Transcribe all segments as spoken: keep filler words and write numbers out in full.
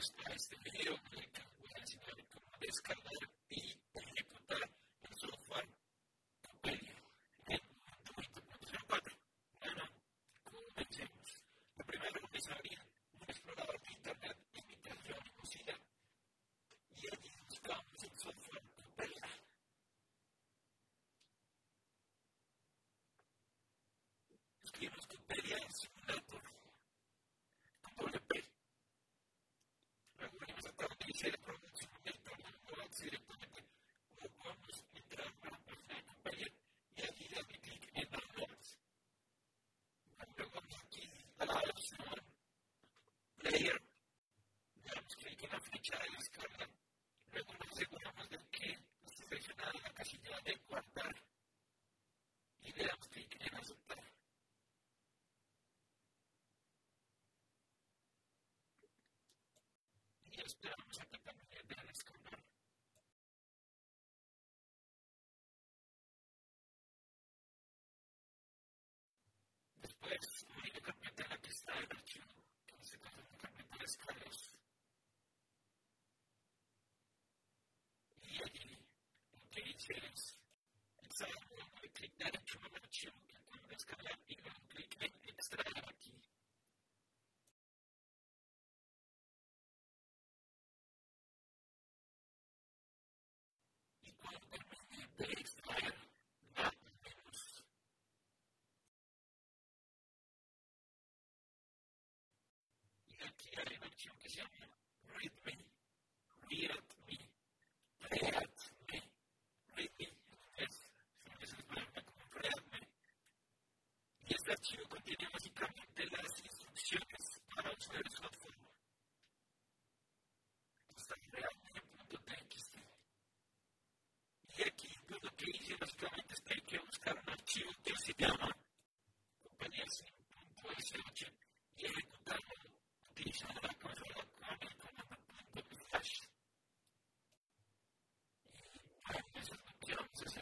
a este video que voy a enseñar cómo descargar y ejecutar el software Coppelia en Android cuatro punto cuatro. Bueno, comencemos. Lo primero es abrir un explorador de internet en mi teléfono Mozilla y allí buscamos el software Coppelia. Escribimos Coppelia en Simulator con doble P. Luego venimos acá donde dice el producto Simulator, luego vamos directamente o podemos entrar a la página de Coppelia y allí darle clic en Downloads. Luego aquí a la opción Player, le damos clic en la flecha de descarga. Luego nos aseguramos de que esté seleccionada la casilla de guardar y le damos clic en aceptar. Y esperamos a que termine de descargar. Después, abrir la carpeta en la que está el archivo, que en este caso es la carpeta de descargas. Y allí lo que hice es extraer, luego clic derecho en el archivo que puedo descargar y luego clic en extraer aquí. Y cuando termine de extraer, la abrimos. Y aquí hay un archivo que se llama readme, readme, readme, readme, es, es el programa como readme. Y este archivo contiene básicamente las instrucciones para usar el software. Está en readme.txt. Y aquí pues, lo que hice básicamente es que hay que buscar un archivo que se llama compañías.sh y ejecutarlo utilizando la consola con el comando .flash. Y para eso es lo que vamos a hacer.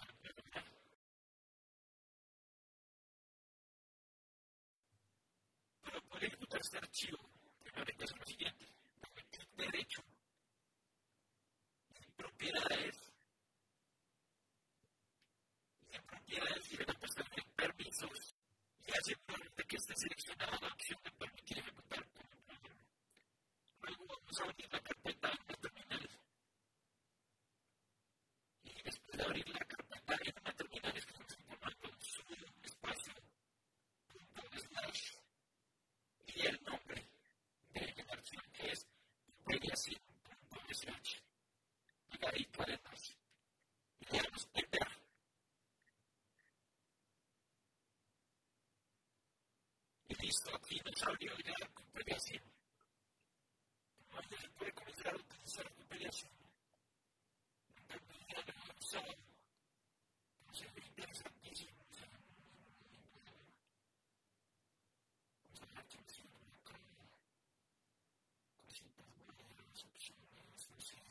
Para poder ejecutar este archivo, primero hay que hacer lo siguiente: darle clic derecho en propiedades. En propiedades y en la pestaña de permisos y asegurarse que esté seleccionada la opción de permitir ejecutar como programa. Luego vamos a abrir la carpeta en una terminal y después de abrir la carpeta en una terminal escribimos el comando sudo espacio punto slash y el nombre del archivo que es coppelia.sh pegadito al enlace y le damos enter. Y listo, aquí nos abrió ya Coppelia Sim. Como ya se puede comenzar a utilizar Coppelia Sim. También ya lo he usado. Se ve interesantísimo. Vamos a ver aquí si acá cositas buenas, opciones, no sé.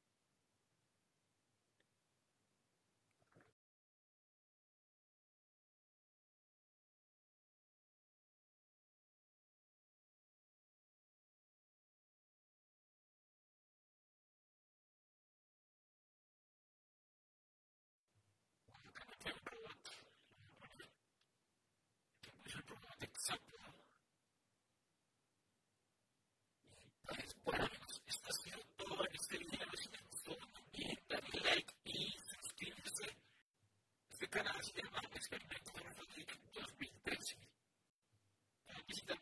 Acá me queda un robot. Que es el robot exacto. Pues bueno amigos, esto ha sido todo en este video. Si les gustó, no olviden darle like y suscribirse. Este canal se llama Experimento Farfadric dos mil trece. Pueden visitar